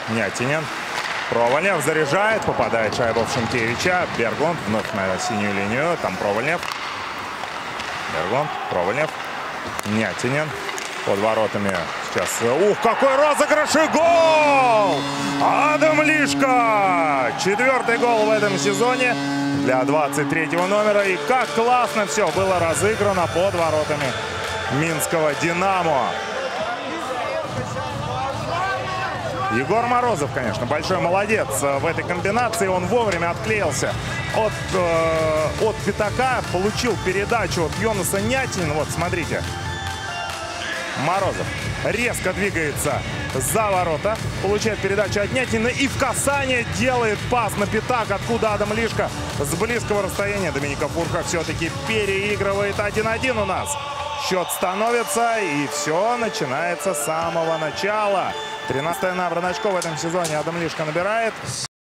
Нятинин. Провольнев заряжает, попадает шайба в Шенкевича. Бергунд вновь на синюю линию. Там Провольнев. Бергунд, Провольнев. Нятинин. Под воротами сейчас. Ух, какой розыгрыш и гол! Адам Лишко! 4-й гол в этом сезоне для 23-го номера. И как классно все было разыграно под воротами минского «Динамо». Егор Морозов, конечно, большой молодец в этой комбинации. Он вовремя отклеился от пятака, получил передачу от Йонаса Нятинина. Вот, смотрите. Морозов резко двигается за ворота, получает передачу от Нятинина и в касание делает пас на пятак, откуда Адам Лишко с близкого расстояния. Доминика Фурка все-таки переигрывает 1-1 у нас. Счет становится, и все начинается с самого начала. 13-е набрано очко в этом сезоне Адам Лишко набирает.